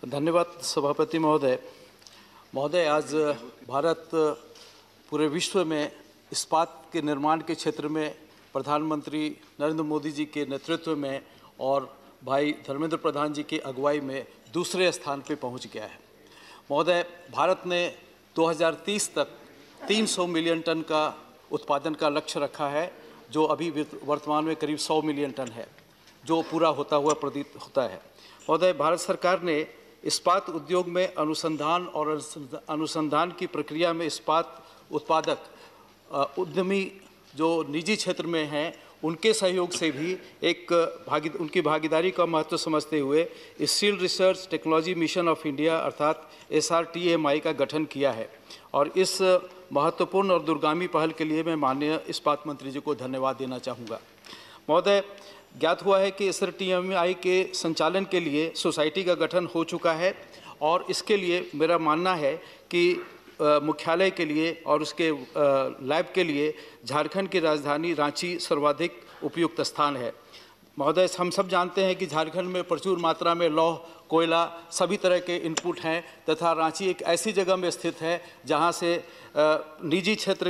धन्यवाद सभापति महोदय। आज भारत पूरे विश्व में इस्पात के निर्माण के क्षेत्र में प्रधानमंत्री नरेंद्र मोदी जी के नेतृत्व में और भाई धर्मेंद्र प्रधान जी की अगुवाई में दूसरे स्थान पर पहुंच गया है। महोदय, भारत ने 2030 तक 300 मिलियन टन का उत्पादन का लक्ष्य रखा है, जो अभी वर्तमान में करीब 100 मिलियन टन है, जो पूरा होता हुआ प्रतीत होता है। महोदय, भारत सरकार ने इस्पात उद्योग में अनुसंधान और अनुसंधान की प्रक्रिया में इस्पात उत्पादक उद्यमी जो निजी क्षेत्र में हैं, उनके सहयोग से भी उनकी भागीदारी का महत्व समझते हुए steel research technology mission of India अर्थात SRTMI का गठन किया है। और इस महत्वपूर्ण और दूरगामी पहल के लिए मैं माननीय इस्पात मंत्री जी को धन्यवाद देना चाहूँगा। महोदय, ज्ञात हुआ है कि SRTMI के संचालन के लिए सोसाइटी का गठन हो चुका है और इसके लिए मेरा मानना है कि मुख्यालय के लिए और उसके लैब के लिए झारखंड की राजधानी रांची सर्वाधिक उपयुक्त स्थान है। महोदय, हम सब जानते हैं कि झारखंड में प्रचुर मात्रा में लौह, कोयला सभी तरह के इनपुट हैं तथा रांची एक ऐसी जगह में स्थित है जहां से निजी क्षेत्र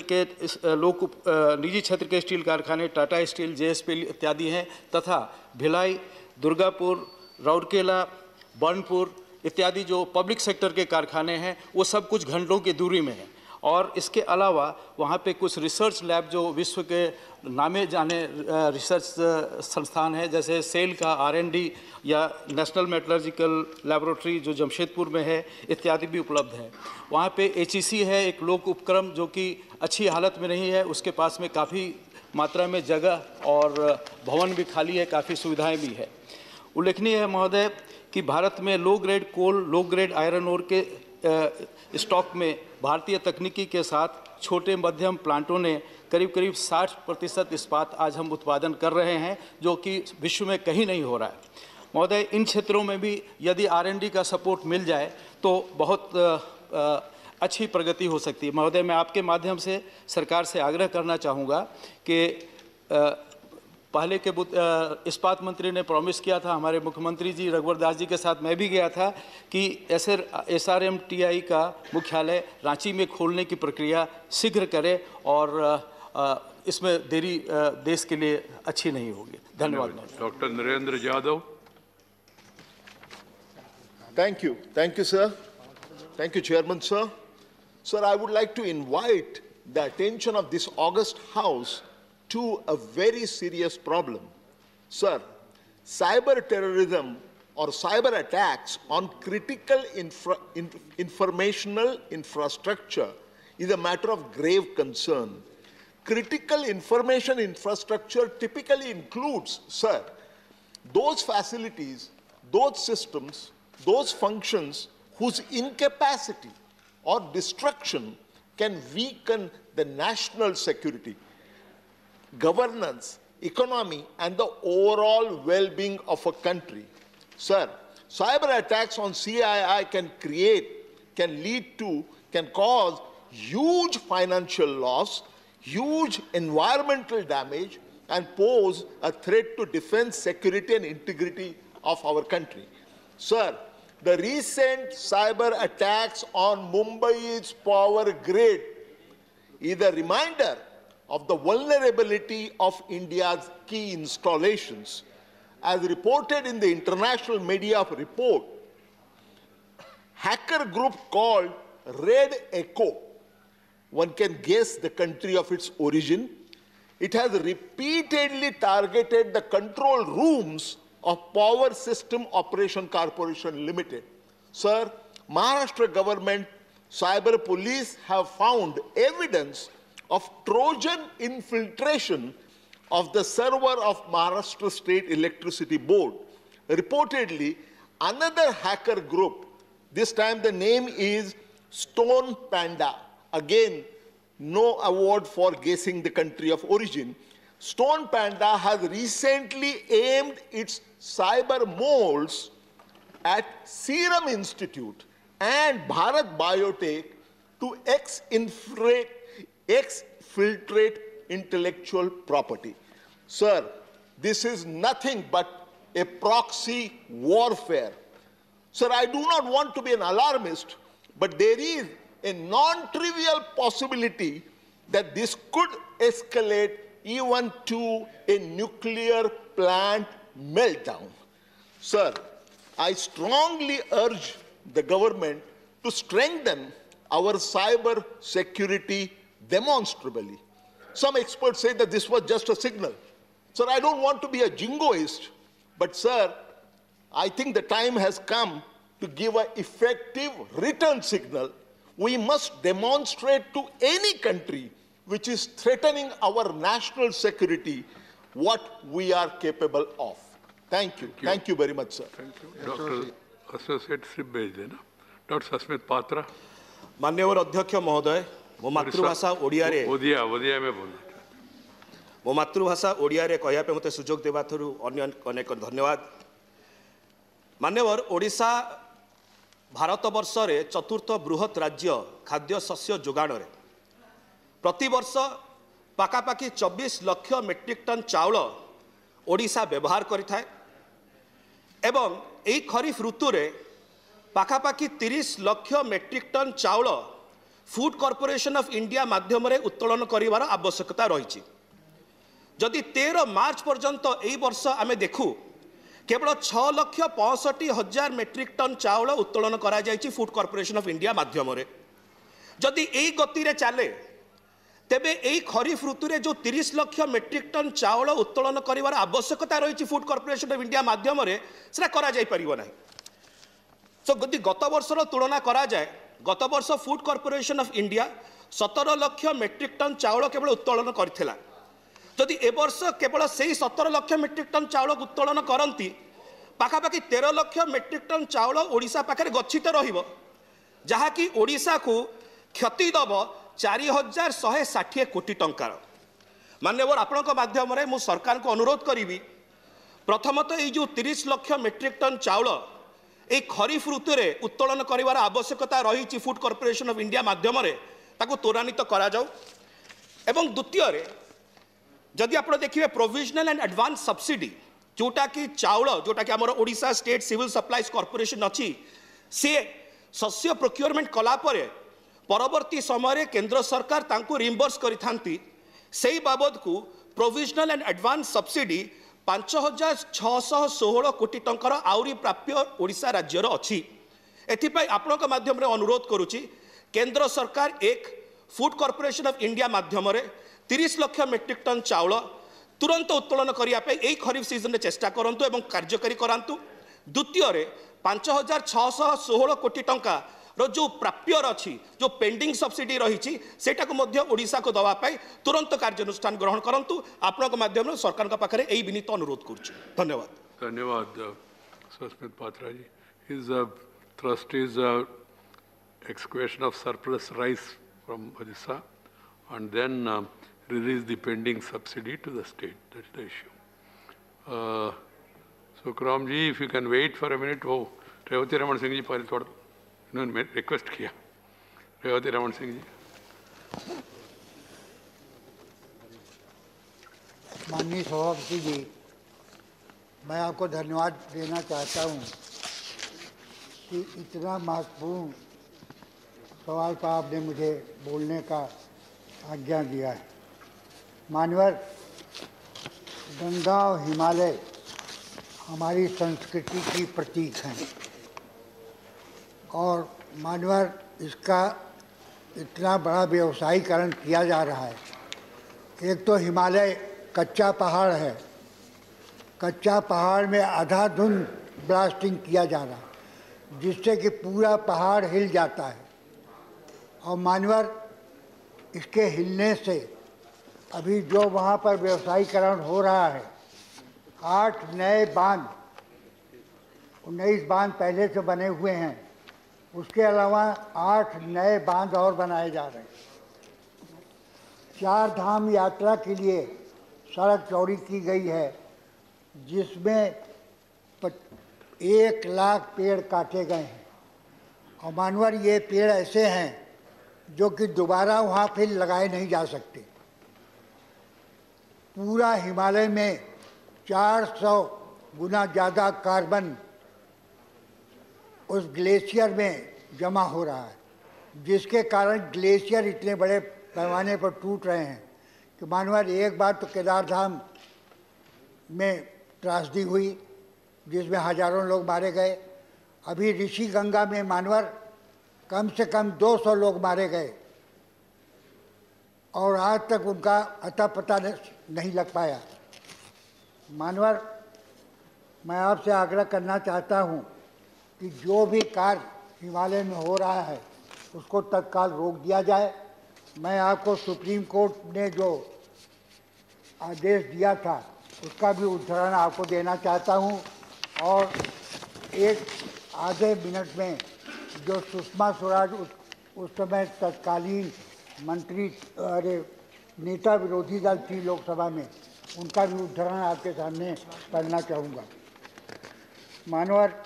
के स्टील कारखाने टाटा स्टील, JSP इत्यादि हैं तथा भिलाई, दुर्गापुर, राउरकेला, बर्नपुर इत्यादि जो पब्लिक सेक्टर के कारखाने हैं वो सब कुछ घंटों की दूरी में हैं। और इसके अलावा वहाँ पे कुछ रिसर्च लैब जो विश्व के नामे जाने रिसर्च संस्थान है, जैसे सेल का R&D या नेशनल मेटलर्जिकल लैबोरेटरी जो जमशेदपुर में है इत्यादि भी उपलब्ध है। वहाँ पे HEC है, एक लोक उपक्रम जो कि अच्छी हालत में नहीं है, उसके पास में काफ़ी मात्रा में जगह और भवन भी खाली है, काफ़ी सुविधाएँ भी है। उल्लेखनीय है महोदय कि भारत में low grade coal, low grade iron ore के स्टॉक में भारतीय तकनीकी के साथ छोटे मध्यम प्लांटों ने करीब 60% इस्पात आज हम उत्पादन कर रहे हैं, जो कि विश्व में कहीं नहीं हो रहा है। महोदय, इन क्षेत्रों में भी यदि R&D का सपोर्ट मिल जाए तो बहुत अच्छी प्रगति हो सकती है। महोदय, मैं आपके माध्यम से सरकार से आग्रह करना चाहूँगा कि पहले के इस्पात मंत्री ने प्रॉमिस किया था, हमारे मुख्यमंत्री जी रघुवर दास जी के साथ मैं भी गया था, कि SRMTI का मुख्यालय रांची में खोलने की प्रक्रिया शीघ्र करे और इसमें देरी देश के लिए अच्छी नहीं होगी। धन्यवाद। Doctor Narendra Yadav. Thank you, sir. Thank you, Chairman, sir. Sir, I would like to invite the attention of this august House to a very serious problem. Sir, cyber terrorism or cyber attacks on critical informational infrastructure is a matter of grave concern. Critical information infrastructure typically includes, sir, those facilities, those systems, those functions whose incapacity or destruction can weaken the national security, governance, economy, and the overall well-being of a country. Sir, cyber attacks on CII can cause huge financial loss, huge environmental damage, and pose a threat to defense, security, and integrity of our country. Sir, the recent cyber attacks on Mumbai's power grid is a reminder of the vulnerability of India's key installations. As reported in the international media of report, hacker group called Red Echo, one can guess the country of its origin, it has repeatedly targeted the control rooms of Power System Operation Corporation Limited. Sir, Maharashtra government cyber police have found evidence of Trojan infiltration of the server of Maharashtra State Electricity Board. Reportedly, another hacker group, this time the name is Stone Panda. Again, no award for guessing the country of origin. Stone Panda has recently aimed its cyber molds at Serum Institute and Bharat Biotech to exfiltrate intellectual property. Sir, this is nothing but a proxy warfare. Sir, I do not want to be an alarmist, but there is a non-trivial possibility that this could escalate even to a nuclear plant meltdown. Sir, I strongly urge the government to strengthen our cyber security demonstrably. Some experts say that this was just a signal. Sir, I don't want to be a jingoist, but sir, I think the time has come to give an effective return signal. We must demonstrate to any country which is threatening our national security what we are capable of. Thank you. Thank you very much, sir. Thank you. Dr. Associate Sri भेज देना. Dr. Sasmit Patra. मान्यवर अध्यक्ष महोदय मो मातृभाषा ओडिया रे ओडिया में बोलना. मो मातृभाषा ओडिया रे कहया पे मते सुजोग देबा थरु अन्य अनेक धन्यवाद. मान्यवर ओडिशा भारत वर्ष रे चतुर्थ बृहत राज्य खाद्य शस्य जोगाण रे प्रति वर्ष पाखापाखि 24 लाख मेट्रिक टन चाउल ओडिशा व्यवहार करिथाय एवं एई खरीफ ऋतु रे पाखापाखि 30 लाख मेट्रिक टन चाउल फूड कॉर्पोरेशन ऑफ इंडिया माध्यम रे उत्तोलन करिवार आवश्यकता रही. जदि 13 मार्च पर्यंत एई वर्ष आमे देखु केवल 6,65,000 मेट्रिक टन चाउल उत्तोलन करा जायछि फूड कॉर्पोरेशन ऑफ इंडिया माध्यम रे. जदि एई गति रे चाले तेबे एई खरीफ ऋतु रे जो 30 लाख मेट्रिक टन चाउल उत्तोलन करिवार आवश्यकता रही फूड कॉर्पोरेशन ऑफ इंडिया माध्यम रे सेटा करा जाय परिबो नाही. सो यदि गत वर्षर तुलना करा जाए गत वर्ष food corporation of India 17 lakh metric ton चाउल केवल उत्तोलन करथिला. जदि ए वर्ष केवल से 17 लाख मेट्रिक टन चाउल उत्तोलन करती पाखापाखि 13 लाख मेट्रिक टन चाउल ओडिशा पाखे गच्छित रहिबो जहाँकि ओडिशा को क्षति दब 4,160 कोटी टंकार. मान्यवर आपणक माध्यम रे मु सरकार को अनुरोध करी प्रथमतः ये जो 30 लाख मेट्रिक टन चाउल ए खरीफ ऋतु रे उत्तोलन करिवार आवश्यकता रही फूड कॉर्पोरेशन ऑफ इंडिया माध्यम रे ताको त्वरान्वित करा जाऊ. एवं द्वितीय रे जदि आप देखिए प्रोविजनल एंड एडवांस सब्सिडी जोटा कि चाउल जोटा कि आमर Odisha state civil supplies corporation अच्छी सी शस्य प्रोक्योरमेंट कला परे परवर्ती समय केंद्र सरकार तांको रिम्बर्स करिथांती सेही बाबद को प्रोविजनल एंड एडवांस सब्सिडी 5,616 कोटी टंकार आउरी प्राप्य ओडिशा राज्यर अच्छी. एथिपाई आपनक माध्यम रे अनुरोध करुची केंद्र सरकार एक फूड कॉर्पोरेशन ऑफ इंडिया माध्यम रे 30 लाख मेट्रिक टन चाउल तुरंत उत्तोलन करने यही खरीफ सीजन में चेष्टा करंतु एवं कार्यकारी करांतु. द्वितीय रे 5,616 कोटी टंका रो जो प्राप्य अच्छी जो पेंडिंग सब्सिडी रही सेटा को मध्य ओडिशा को दवापाई तुरंत कार्यानुष्ठान ग्रहण करंतु. आपनक माध्यम रे सरकार का पाखरे एही विनीत अनुरोध करूछु. धन्यवाद. धन्यवाद सस्मित पात्रा जी. His thrust is excavation of surplus rice from Odisha and then release the pending subsidy to the state. That's the issue. So Kram ji, if you can wait for a minute. Oh, Revati Raman Singh ji पहले थोड़ा इन्होंने request किया. रेवती रमन सिंह जी. माननीय सभापति जी, मैं आपको धन्यवाद देना चाहता हूं कि इतना महत्वपूर्ण सवाल का आपने मुझे बोलने का आज्ञा दिया है. मानवर गंगा और हिमालय हमारी संस्कृति की प्रतीक हैं और मानवर इसका इतना बड़ा व्यवसायीकरण किया जा रहा है. एक तो हिमालय कच्चा पहाड़ है, कच्चा पहाड़ में अंधाधुंध ब्लास्टिंग किया जा रहा है जिससे कि पूरा पहाड़ हिल जाता है. और मानवर इसके हिलने से अभी जो वहाँ पर व्यवसायीकरण हो रहा है 8 नए बांध 19 बांध पहले से बने हुए हैं, उसके अलावा 8 नए बांध और बनाए जा रहे हैं. 4 धाम यात्रा के लिए सड़क चौड़ी की गई है जिसमें 1 लाख पेड़ काटे गए हैं. और मानवर ये पेड़ ऐसे हैं जो कि दोबारा वहाँ फिर लगाए नहीं जा सकते. पूरा हिमालय में 400 गुना ज़्यादा कार्बन उस ग्लेशियर में जमा हो रहा है, जिसके कारण ग्लेशियर इतने बड़े पैमाने पर टूट रहे हैं कि मानवर एक बार तो केदारधाम में त्रासदी हुई जिसमें हजारों लोग मारे गए। अभी ऋषि गंगा में मानवर कम से कम 200 लोग मारे गए और आज तक उनका अता पता नहीं लग पाया। मानवर, मैं आपसे आग्रह करना चाहता हूं कि जो भी कार्य हिमालय में हो रहा है उसको तत्काल रोक दिया जाए। मैं आपको सुप्रीम कोर्ट ने जो आदेश दिया था उसका भी उदाहरण आपको देना चाहता हूं और एक आधे मिनट में जो सुषमा स्वराज उस समय तत्कालीन मंत्री नेता विरोधी दल थी लोकसभा में, उनका भी उदाहरण आपके सामने करना चाहूँगा। मानवर,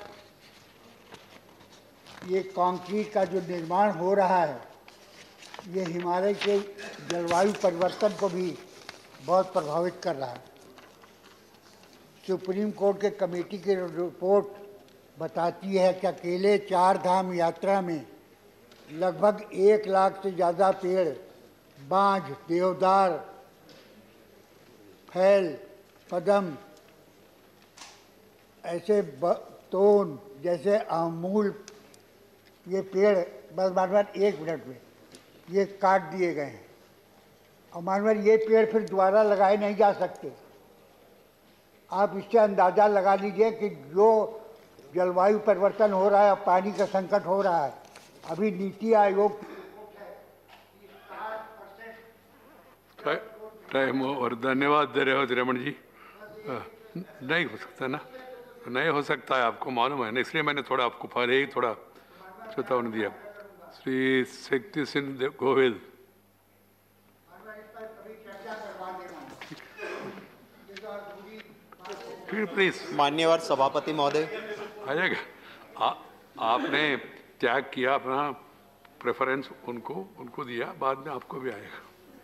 ये कंक्रीट का जो निर्माण हो रहा है ये हिमालय के जलवायु परिवर्तन को भी बहुत प्रभावित कर रहा है। सुप्रीम कोर्ट के कमेटी की रिपोर्ट बताती है कि अकेले 4 धाम यात्रा में लगभग 1 लाख से ज़्यादा पेड़, बांझ, देवदार, फैल, पदम, ऐसे तोन जैसे अमूल ये पेड़ बस मानवर 1 मिनट में ये काट दिए गए हैं और मानवर ये पेड़ फिर दोबारा लगाए नहीं जा सकते। आप इससे अंदाज़ा लगा लीजिए कि जो जलवायु परिवर्तन हो रहा है और पानी का संकट हो रहा है, अभी नीति आयोग टाइम और धन्यवाद दे रहे हो रमन जी। नहीं हो सकता ना, नहीं हो सकता है, आपको मालूम है ना, इसलिए मैंने थोड़ा आपको पहले ही थोड़ा चेतावनी दिया। श्री शक्ति सिंह गोविल, प्लीज। मान्यवर सभापति महोदय, आ जाएगा। आपने त्याग किया अपना प्रेफरेंस, उनको दिया, बाद में आपको भी आएगा।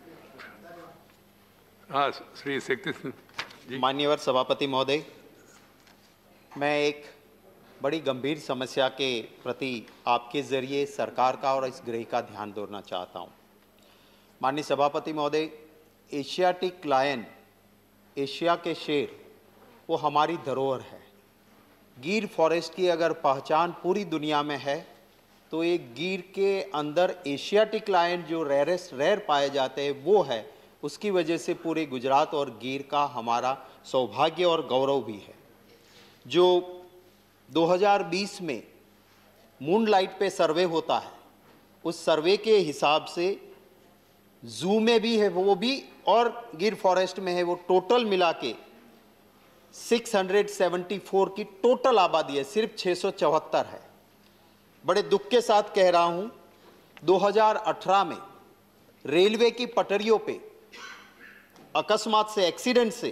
हाँ, श्री शक्ति सिंह जी। मान्यवर सभापति महोदय, मैं एक बड़ी गंभीर समस्या के प्रति आपके जरिए सरकार का और इस गृह का ध्यान दोहराना चाहता हूँ। माननीय सभापति महोदय, एशियाटिक लायन, एशिया के शेर, वो हमारी धरोहर है। गिर फॉरेस्ट की अगर पहचान पूरी दुनिया में है तो एक गिर के अंदर एशियाटिक लायन जो रेयर पाए जाते हैं वो है। उसकी वजह से पूरे गुजरात और गिर का हमारा सौभाग्य और गौरव भी है। जो 2020 में मूनलाइट पे सर्वे होता है, उस सर्वे के हिसाब से जू में भी है वो भी और गिर फॉरेस्ट में है वो, टोटल मिला के 674 की टोटल आबादी है, सिर्फ 674 है। बड़े दुख के साथ कह रहा हूं, 2018 में रेलवे की पटरियों पे अकस्मात से, एक्सीडेंट से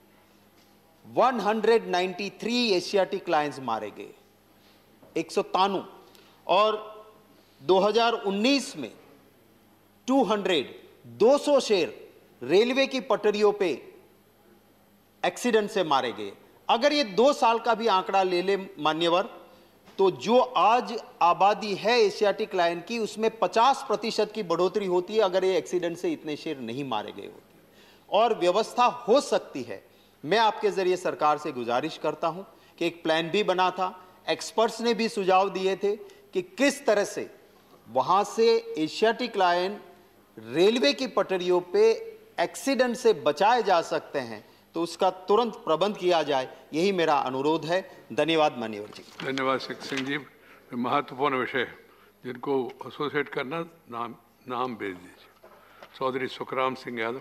193 एशियाटिक लायंस मारे गए, 193, और 2019 में 200 शेर रेलवे की पटरियों पे एक्सीडेंट से मारे गए। अगर ये 2 साल का भी आंकड़ा ले ले मान्यवर, तो जो आज आबादी है एशियाटिक लायन की, उसमें 50% की बढ़ोतरी होती है अगर ये एक्सीडेंट से इतने शेर नहीं मारे गए होते, और व्यवस्था हो सकती है। मैं आपके जरिए सरकार से गुजारिश करता हूं कि एक प्लान भी बना था, एक्सपर्ट्स ने भी सुझाव दिए थे कि किस तरह से वहां से एशियाटिक लायन रेलवे की पटरियों पे एक्सीडेंट से बचाए जा सकते हैं, तो उसका तुरंत प्रबंध किया जाए, यही मेरा अनुरोध है। धन्यवाद मान्यवर जी। धन्यवाद सिंह जी। महत्वपूर्ण विषय जिनको एसोसिएट करना, नाम भेज दीजिए। चौधरी सुखराम सिंह यादव।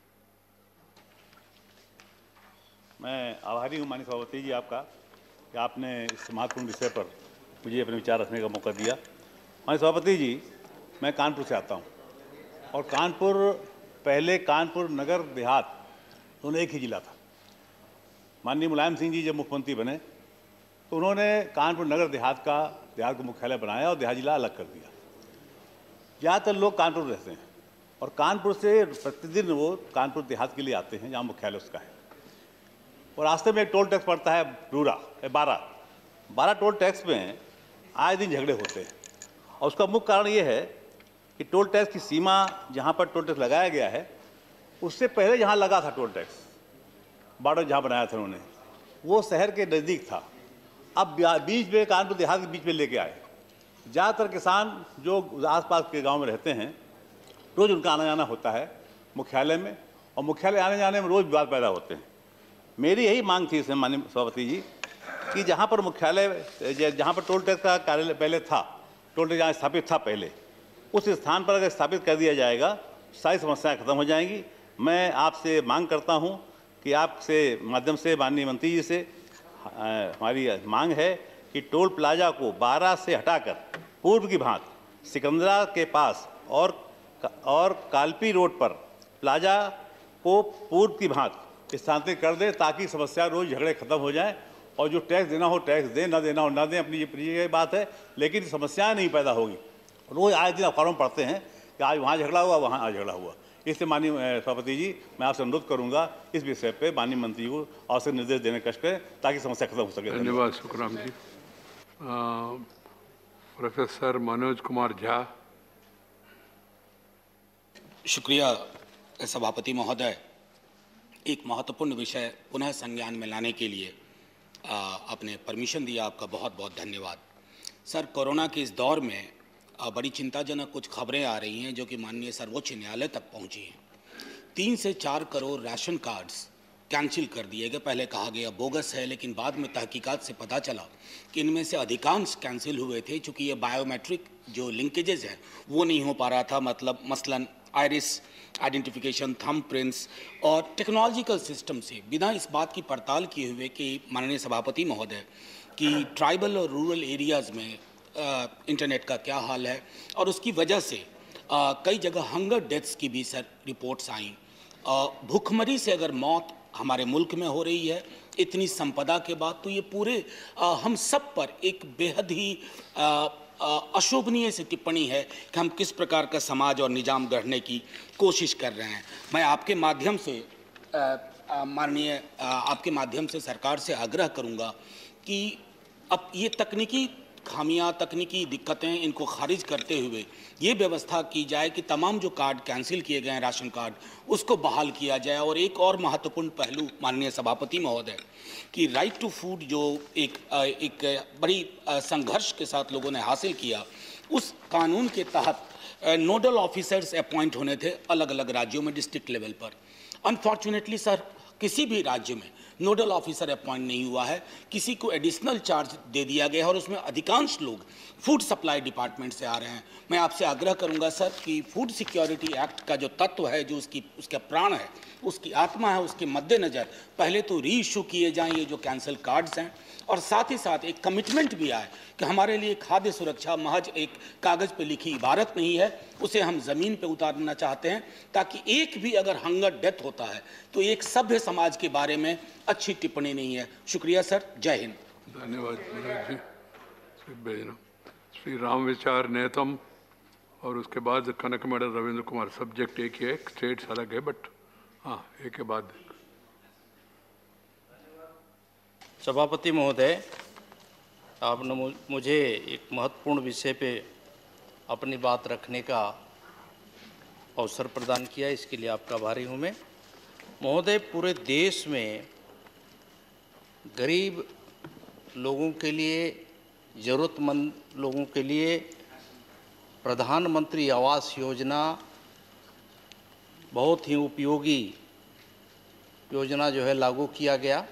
मैं आभारी हूँ माननीय सभापति जी आपका कि आपने इस महत्वपूर्ण विषय पर मुझे अपने विचार रखने का मौका दिया। माननीय सभापति जी, मैं कानपुर से आता हूँ और पहले कानपुर नगर देहात दोनों एक ही जिला था। माननीय मुलायम सिंह जी जब मुख्यमंत्री बने तो उन्होंने कानपुर नगर देहात को मुख्यालय बनाया और देहात जिला अलग कर दिया। ज़्यादातर लोग कानपुर रहते हैं और कानपुर से प्रतिदिन वो कानपुर देहात के लिए आते हैं जहाँ मुख्यालय उसका है, और रास्ते में एक टोल टैक्स पड़ता है रूरा 12 टोल टैक्स में आए दिन झगड़े होते हैं। और उसका मुख्य कारण ये है कि टोल टैक्स की सीमा जहाँ पर टोल टैक्स लगाया गया है, उससे पहले जहाँ लगा था टोल टैक्स, बॉर्डर जहाँ बनाया था उन्होंने, वो शहर के नज़दीक था। अब बीच में कानपुर देहात के बीच में लेके आए। ज़्यादातर किसान जो आसपास के गांव में रहते हैं, रोज़ उनका आना जाना होता है मुख्यालय में, और मुख्यालय आने जाने में रोज़ विवाद पैदा होते हैं। मेरी यही मांग थी इसमें माननीय सभापति जी कि जहाँ पर मुख्यालय, जहाँ पर टोल टैक्स का कार्यालय पहले था, टोल टैक्स जहाँ स्थापित था पहले, उस स्थान पर अगर स्थापित कर दिया जाएगा, सारी समस्याएं खत्म हो जाएंगी। मैं आपसे मांग करता हूँ कि आपसे माध्यम से माननीय मंत्री जी से हमारी मांग है कि टोल प्लाजा को 12 से हटाकर पूर्व की भांति सिकंदरा के पास और कालपी रोड पर प्लाजा को पूर्व की भांति स्थानांतरित कर दे, ताकि समस्या रोज झगड़े खत्म हो जाएं, और जो टैक्स देना हो टैक्स दें, ना देना हो ना दें, अपनी ये बात है, लेकिन समस्याएं नहीं पैदा होगी। रोज आए दिन अखबारों में पढ़ते हैं कि आज वहाँ झगड़ा हुआ, वहाँ आज झगड़ा हुआ। इससे माननीय सभापति जी, मैं आपसे अनुरोध करूंगा इस विषय पे माननीय मंत्री को आवश्यक निर्देश देने का कष्ट करें, ताकि समस्या खत्म हो सके। धन्यवाद सुखराम जी। प्रोफेसर मनोज कुमार झा। शुक्रिया सभापति महोदय। एक महत्वपूर्ण विषय पुनः संज्ञान में लाने के लिए आपने परमिशन दिया, आपका बहुत बहुत धन्यवाद। सर, कोरोना के इस दौर में बड़ी चिंताजनक कुछ खबरें आ रही हैं जो कि माननीय सर्वोच्च न्यायालय तक पहुंची हैं। 3 से 4 करोड़ राशन कार्ड्स कैंसिल कर दिए गए। पहले कहा गया बोगस है, लेकिन बाद में तहकीकात से पता चला कि इनमें से अधिकांश कैंसिल हुए थे, चूँकि ये बायोमेट्रिक जो लिंकेजेस हैं वो नहीं हो पा रहा था। मतलब मसलन आइरिस आइडेंटिफिकेशन, थंब प्रिंट्स और टेक्नोलॉजिकल सिस्टम से बिना इस बात की पड़ताल किए हुए कि माननीय सभापति महोदय कि ट्राइबल और रूरल एरियाज़ में इंटरनेट का क्या हाल है, और उसकी वजह से कई जगह हंगर डेथ्स की भी सर रिपोर्ट्स आई। भूखमरी से अगर मौत हमारे मुल्क में हो रही है इतनी संपदा के बाद, तो ये पूरे हम सब पर एक बेहद ही अशोभनीय सी टिप्पणी है कि हम किस प्रकार का समाज और निजाम गढ़ने की कोशिश कर रहे हैं। मैं आपके माध्यम से माननीय आपके माध्यम से सरकार से आग्रह करूंगा कि अब ये तकनीकी खामियां, तकनीकी दिक्कतें, इनको खारिज करते हुए ये व्यवस्था की जाए कि तमाम जो कार्ड कैंसिल किए गए हैं राशन कार्ड, उसको बहाल किया जाए। और एक और महत्वपूर्ण पहलू माननीय सभापति महोदय कि राइट टू फूड जो एक बड़ी संघर्ष के साथ लोगों ने हासिल किया, उस कानून के तहत नोडल ऑफिसर्स अपॉइंट होने थे अलग अलग राज्यों में डिस्ट्रिक्ट लेवल पर। अनफॉर्चुनेटली सर, किसी भी राज्य में नोडल ऑफिसर अपॉइंट नहीं हुआ है, किसी को एडिशनल चार्ज दे दिया गया है, और उसमें अधिकांश लोग फूड सप्लाई डिपार्टमेंट से आ रहे हैं। मैं आपसे आग्रह करूंगा सर कि फूड सिक्योरिटी एक्ट का जो तत्व है, जो उसका प्राण है, उसकी आत्मा है, उसके मद्देनज़र पहले तो री इशू किए जाएं ये जो कैंसिल कार्ड्स हैं, और साथ ही साथ एक कमिटमेंट भी आए कि हमारे लिए खाद्य सुरक्षा महज एक कागज़ पे लिखी इबारत नहीं है, उसे हम ज़मीन पे उतारना चाहते हैं, ताकि एक भी अगर हंगर डेथ होता है तो एक सभ्य समाज के बारे में अच्छी टिप्पणी नहीं है। शुक्रिया सर, जय हिंद। धन्यवाद मनोज जी। श्री राम विचार नेतम और उसके बाद कनक मेडल रविंद्र कुमार। सब्जेक्ट एक ही है, स्टेट्स अलग है, बट हाँ एक के बाद। सभापति महोदय, आपने मुझे एक महत्वपूर्ण विषय पे अपनी बात रखने का अवसर प्रदान किया, इसके लिए आपका आभारी हूँ मैं। महोदय, पूरे देश में गरीब लोगों के लिए, ज़रूरतमंद लोगों के लिए प्रधानमंत्री आवास योजना बहुत ही उपयोगी योजना जो है लागू किया गया,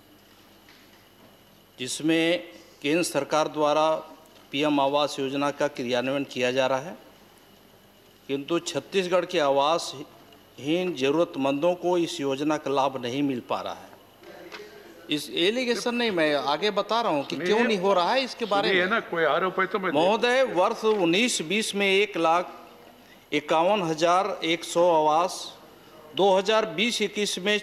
जिसमें केंद्र सरकार द्वारा पीएम आवास योजना का क्रियान्वयन किया जा रहा है, किंतु छत्तीसगढ़ के आवासहीन ज़रूरतमंदों को इस योजना का लाभ नहीं मिल पा रहा है। इस एलिगेशन नहीं, मैं आगे बता रहा हूँ कि क्यों नहीं हो रहा है, इसके बारे में ना कोई आरोप है तो मैं महोदय, वर्ष 19-20 में 1,51,100 आवास, 2020-21 में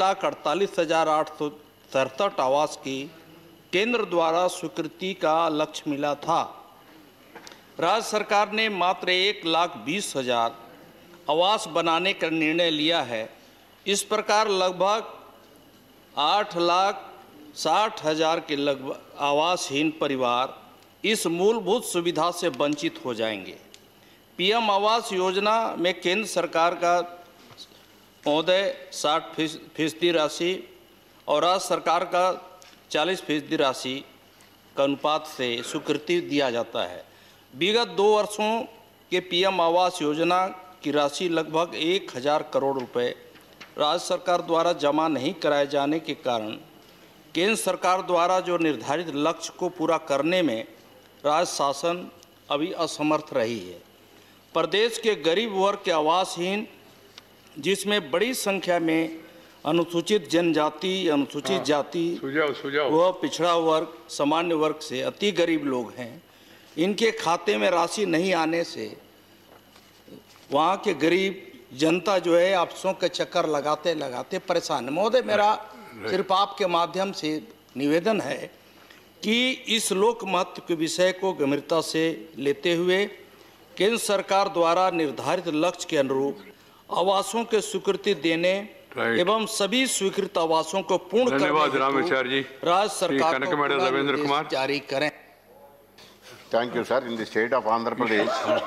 6,48,867 आवास की केंद्र द्वारा स्वीकृति का लक्ष्य मिला था। राज्य सरकार ने मात्र 1,20,000 आवास बनाने का निर्णय लिया है। इस प्रकार लगभग 8,60,000 के लगभग आवासहीन परिवार इस मूलभूत सुविधा से वंचित हो जाएंगे। पीएम आवास योजना में केंद्र सरकार का महोदय 60% राशि और राज्य सरकार का 40% राशि का अनुपात से स्वीकृति दिया जाता है। विगत 2 वर्षों के पीएम आवास योजना की राशि लगभग 1000 करोड़ रुपए राज्य सरकार द्वारा जमा नहीं कराए जाने के कारण केंद्र सरकार द्वारा जो निर्धारित लक्ष्य को पूरा करने में राज्य शासन अभी असमर्थ रही है। प्रदेश के गरीब वर्ग के आवासहीन, जिसमें बड़ी संख्या में अनुसूचित जनजाति, अनुसूचित जाति व पिछड़ा वर्ग, सामान्य वर्ग से अति गरीब लोग हैं, इनके खाते में राशि नहीं आने से वहाँ के गरीब जनता जो है अफसों के चक्कर लगाते लगाते परेशान है। महोदय, मेरा सिर्फ आपके माध्यम से निवेदन है कि इस लोक महत्व के विषय को गंभीरता से लेते हुए केंद्र सरकार द्वारा निर्धारित लक्ष्य के अनुरूप आवासों के स्वीकृति देने एवं सभी स्वीकृत आवासों को पूर्ण करने राज्य सरकार को जारी करें। Thank you, sir. In the state of Andhra Pradesh,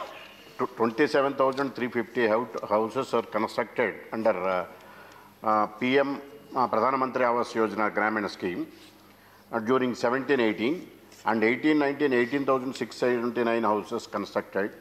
27,350 houses are constructed under PM Pradhan Mantri Awas Yojana Gramin scheme during 17-18 and 18-19, 18,679 houses constructed.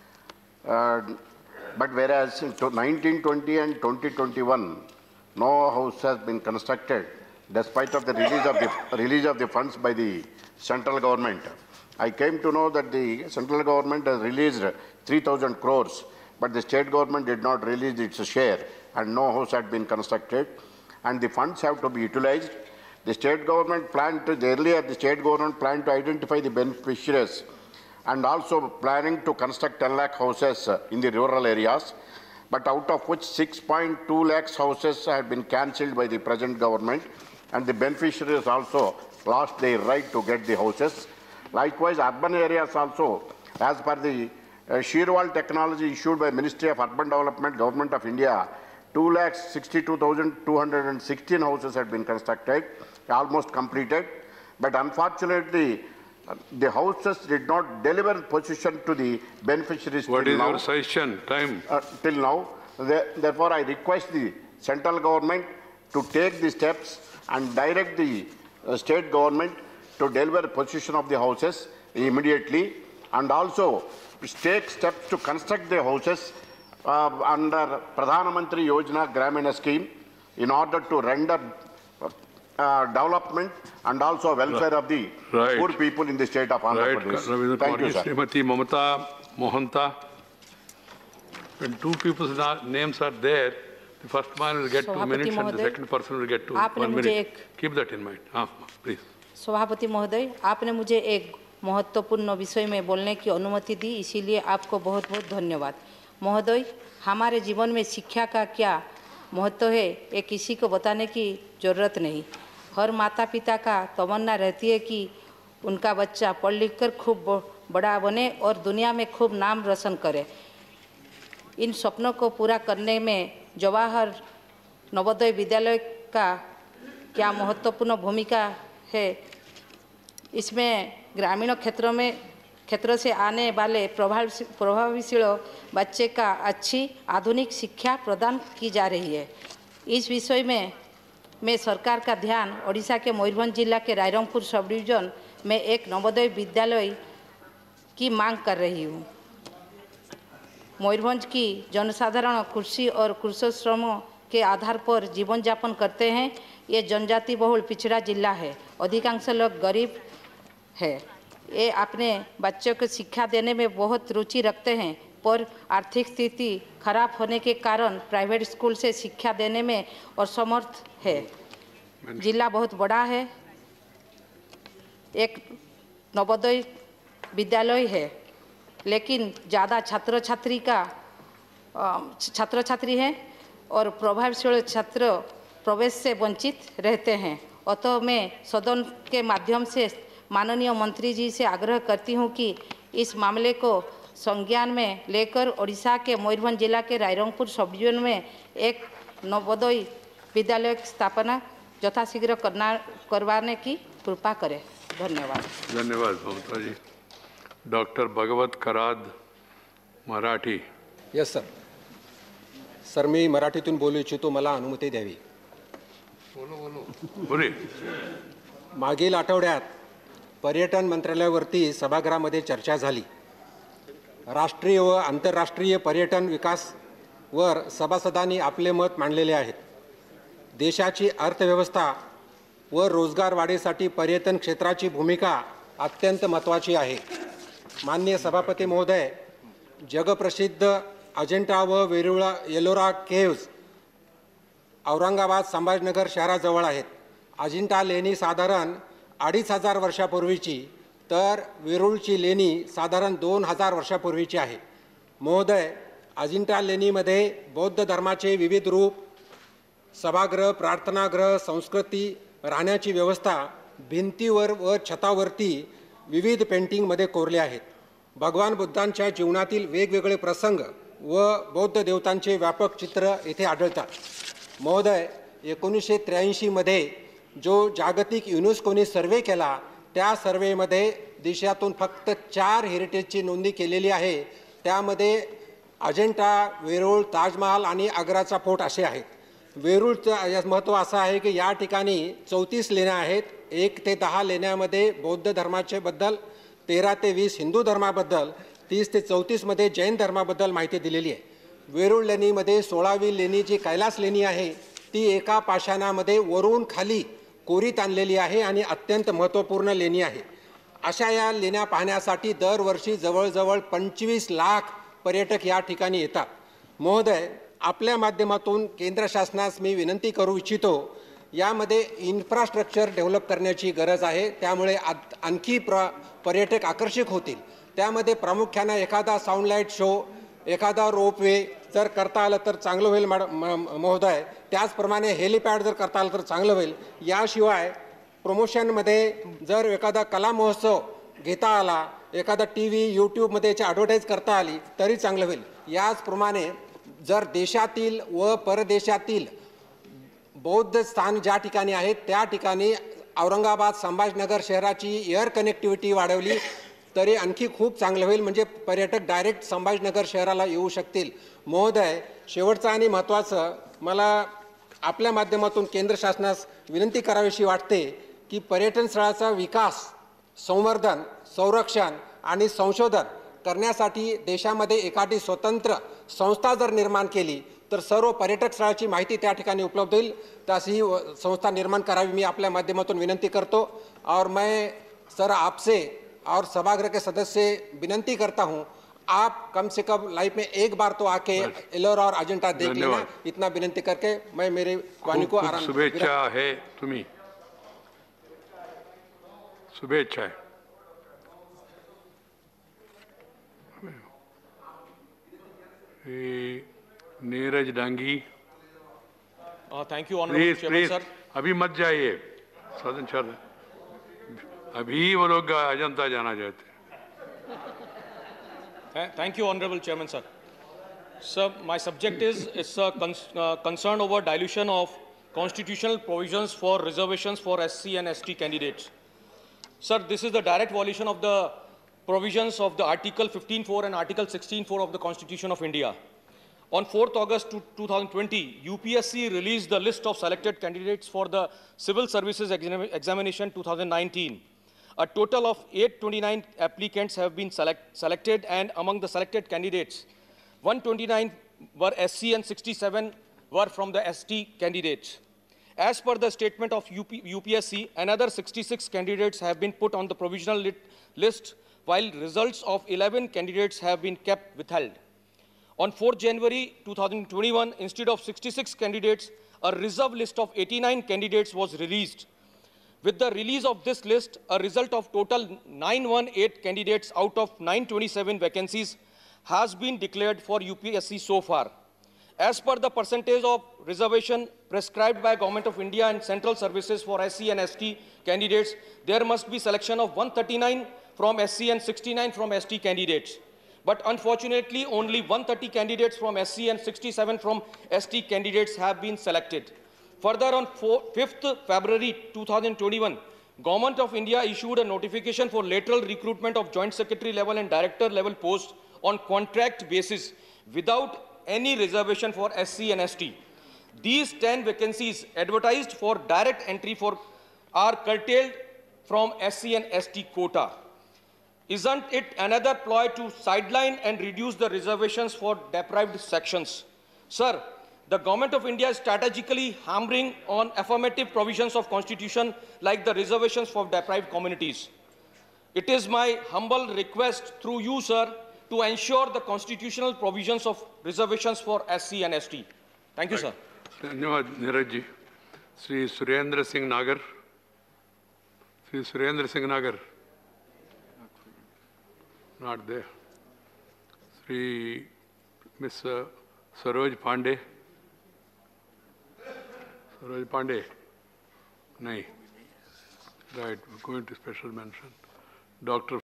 But whereas in 19-20 and 20-21, no house has been constructed despite of the release of the funds by the central government. I came to know that the central government has released 3,000 crores, but the state government did not release its share and no house had been constructed, and the funds have to be utilized. The state government planned to, earlier the state government planned to identify the beneficiaries and also planning to construct 10 lakh houses in the rural areas, but out of which 6.2 lakhs houses have been cancelled by the present government, and the beneficiaries also lost their right to get the houses. Likewise, urban areas also, as per the Shearwal technology issued by Ministry of Urban Development, Government of India, 2,62,216 houses had been constructed, almost completed, but unfortunately, the houses did not deliver possession to the beneficiaries. What is your suggestion? Time? Till now. Therefore, I request the central government to take the steps and direct the state government to deliver possession of the houses immediately, and also take steps to construct the houses under Pradhan Mantri Yojana Gramin scheme in order to render development and also welfare of the poor people in the state of Andhra Pradesh. Thank you, sir. Srimati Mamata Mohanta. When two people's names are there, the first man will get 2 minutes and the second person will get 1 minute. Keep that in mind. Please. सभापति महोदय, आपने मुझे एक महत्वपूर्ण विषय में बोलने की अनुमति दी, इसीलिए आपको बहुत बहुत धन्यवाद। महोदय, हमारे जीवन में शिक्षा का क्या महत्व है ये किसी को बताने की ज़रूरत नहीं। हर माता पिता का तमन्ना रहती है कि उनका बच्चा पढ़ लिख कर खूब बड़ा बने और दुनिया में खूब नाम रोशन करे। इन सपनों को पूरा करने में जवाहर नवोदय विद्यालय का क्या महत्वपूर्ण भूमिका है, इसमें ग्रामीण क्षेत्रों से आने वाले प्रभावशील बच्चे का अच्छी आधुनिक शिक्षा प्रदान की जा रही है। इस विषय में मैं सरकार का ध्यान ओडिशा के मयूरभंज जिला के रायरंगपुर सब डिवीजन में एक नवोदय विद्यालय की मांग कर रही हूँ। मयूरभंज की जनसाधारण कृषि और कृषि के आधार पर जीवन यापन करते हैं। ये जनजाति बहुल पिछड़ा जिला है, अधिकांश लोग गरीब है। ये अपने बच्चों को शिक्षा देने में बहुत रुचि रखते हैं, पर आर्थिक स्थिति खराब होने के कारण प्राइवेट स्कूल से शिक्षा देने में असमर्थ है। जिला बहुत बड़ा है, एक नवोदय विद्यालय है, लेकिन ज़्यादा छात्र छात्री हैं और प्रभावशील छात्र प्रवेश से वंचित रहते हैं। अतः मैं सदन के माध्यम से माननीय मंत्री जी से आग्रह करती हूं कि इस मामले को संज्ञान में लेकर ओडिशा के मयूरभंज जिला के रायरंगपुर सब डिवीजन में एक नवोदय विद्यालय की स्थापना यथाशीघ्र करवाने की कृपा करें। धन्यवाद। धन्यवाद Mamata ji. Dr. Bhagavat Karad, Marathi. Yes sir. Sir मी मराठीतून बोलू इच्छितो, मला अनुमती द्यावी. बोले. मागील आठवड्यात पर्यटन मंत्रालयावरती सभागृहामध्ये चर्चा झाली. राष्ट्रीय व आंतरराष्ट्रीय पर्यटन विकासवर सभासदांनी आपले मत मांडलेले आहेत. देशाची अर्थव्यवस्था व रोजगार वाढीसाठी पर्यटन क्षेत्राची भूमिका अत्यंत महत्त्वाची आहे. माननीय सभापती महोदय, जगप्रसिद्ध अजिंठा व वेरूळ एलोरा केव्ज औरंगाबाद संभाजीनगर शहराजवळ आहेत. अजिंठा लेणी साधारण 2500 वर्षापूर्वीची, तर वेरूळची लेणी साधारण 2000 वर्षापूर्वीची आहे. महोदय, अजिंठा लेणीमध्ये बौद्ध धर्माचे विविध रूप, सभागृह, प्रार्थनागृह, संस्कृती, राहण्याची व्यवस्था भिंतीवर व छतावरती विविध पेंटिंगमध्ये कोरले आहेत. भगवान बुद्धांच्या जीवनातील वेगवेगळे प्रसंग व बौद्ध देवतांचे व्यापक चित्र येथे आढळतात. महोदय, 1983 मध्ये जो जागतिक युनेस्कोने सर्वे केला, त्या सर्वेमध्ये देशातून फक्त 4 हेरिटेजची नोंदणी केलेली आहे. त्यामध्ये अजिंठा, वेरूळ, ताजमहाल आणि आग्राचा फोर्ट असे आहेत. वेरूळचं महत्त्व असं आहे की या ठिकाणी 34 लेण्या आहेत. 1 ते 10 लेण्यामध्ये बौद्ध धर्माचे बद्दल, 13 ते 20 हिंदू धर्माबद्दल, 30 ते 34 मध्ये जैन धर्माबद्दल माहिती दिलेली आहे. वेरूळ लेणीमध्ये 16वी लेणी जी कैलास लेणी आहे, ती एका पाषाणामध्ये वरून खाली कोरीत आणलेली आहे आणि अत्यंत महत्त्वपूर्ण लेणी आहे. अशा या लेण्या पाहण्यासाठी दरवर्षी जवळजवळ 25 लाख पर्यटक या ठिकाणी येतात. महोदय, आपल्या माध्यमातून केंद्र शासनास मी विनंती करू इच्छितो, यामध्ये इन्फ्रास्ट्रक्चर डेव्हलप करण्याची गरज आहे. त्यामुळे आणखी पर्यटक आकर्षित होतील. त्यामध्ये प्रामुख्याने एखादा साऊंड लाईट शो, एखादा रोपवे जर करता आलं तर चांगलं होईल महोदय. त्याचप्रमाणे हेलिपॅड जर करता आलं तर चांगलं होईल. याशिवाय प्रमोशनमध्ये जर एखादा कला महोत्सव घेता आला, एखादा TV, यूट्यूबमध्ये याची ॲडव्हर्टाईज करता आली तरी चांगलं होईल. याचप्रमाणे जर देशातील व परदेशातील बौद्ध स्थान ज्या ठिकाणी आहेत त्या ठिकाणी औरंगाबाद संभाजीनगर शहराची एअर कनेक्टिव्हिटी वाढवली तरी आणखी खूप चांगलं होईल, म्हणजे पर्यटक डायरेक्ट संभाजीनगर शहराला येऊ शकतील. महोदय, शेवटचं आणि महत्त्वाचं मला आपल्या माध्यमातून केंद्र शासनास विनंती करावीशी वाटते की पर्यटन स्थळाचा विकास, संवर्धन, संरक्षण आणि संशोधन करण्यासाठी देशामध्ये एखादी स्वतंत्र संस्था जर निर्माण केली तर सर्व पर्यटक स्थळाची माहिती त्या ठिकाणी उपलब्ध होईल. तशी संस्था निर्माण करावी मी आपल्या माध्यमातून विनंती करतो. और मैं सर आपसे और सभागृह के सदस्य विनंती करता हूं, आप कम से कम लाइफ में एक बार तो आके एलोरा और अजिंठा देख लेना. इतना विनंती करके मैं मेरे वाणी को आराम. शुभेच्छा आहे. तुम्ही शुभेच्छा आहे. Neeraj Dangi. Thank you honourable chairman sir. अभी मत जाइए सदन चल, अभी वो लोग अजंता जाना चाहते हैं. Thank you, Honorable Chairman, sir. Sir, my subject is concern over dilution of constitutional provisions for reservations for SC and ST candidates. Sir, this is the direct violation of the provisions of the Article 15.4 and Article 16.4 of the Constitution of India. On 4th August 2020, UPSC released the list of selected candidates for the Civil Services Examination 2019. A total of 829 applicants have been selected, and among the selected candidates, 129 were SC and 67 were from the ST candidates. As per the statement of UPSC, another 66 candidates have been put on the provisional list, while results of 11 candidates have been kept withheld. On 4th January 2021, instead of 66 candidates, a reserve list of 89 candidates was released. With the release of this list, a result of total 918 candidates out of 927 vacancies has been declared for UPSC so far. As per the percentage of reservation prescribed by Government of India and Central Services for SC and ST candidates, there must be selection of 139 from SC and 69 from ST candidates. But unfortunately, only 130 candidates from SC and 67 from ST candidates have been selected. Further, on 5th February 2021, Government of India issued a notification for lateral recruitment of joint secretary level and director level posts on contract basis without any reservation for SC and ST. These 10 vacancies advertised for direct entry are curtailed from SC and ST quota. Isn't it another ploy to sideline and reduce the reservations for deprived sections? Sir, the Government of India is strategically hammering on affirmative provisions of Constitution like the reservations for deprived communities. It is my humble request through you, sir, to ensure the constitutional provisions of reservations for SC and ST. Thank you, sir. धन्यवाद नीरज जी. श्री सुरेंद्र सिंह नागर. श्री सुरेंद्र सिंह नागर. Not there. Sri Miss Saroj Pandey. Saroj Pandey. No. Right, we're going to special mention. Dr.